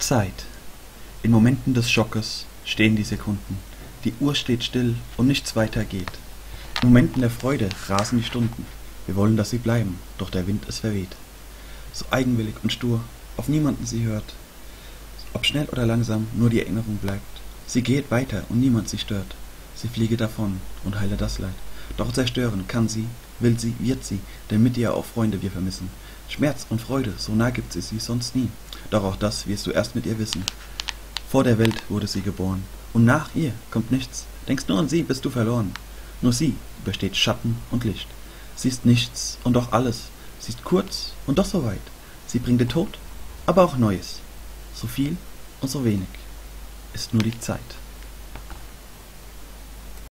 Zeit. In Momenten des Schockes stehen die Sekunden. Die Uhr steht still und nichts weiter geht. In Momenten der Freude rasen die Stunden. Wir wollen, dass sie bleiben, doch der Wind es verweht. So eigenwillig und stur, auf niemanden sie hört. Ob schnell oder langsam, nur die Erinnerung bleibt. Sie geht weiter und niemand sie stört. Sie fliege davon und heile das Leid. Doch zerstören kann sie, will sie, wird sie, denn mit ihr auch Freunde wir vermissen. Schmerz und Freude, so nah gibt sie sonst nie. Doch auch das wirst du erst mit ihr wissen. Vor der Welt wurde sie geboren, und nach ihr kommt nichts. Denkst nur an sie, bist du verloren. Nur sie übersteht Schatten und Licht. Sie ist nichts und doch alles. Sie ist kurz und doch so weit. Sie bringt den Tod, aber auch Neues. So viel und so wenig ist nur die Zeit.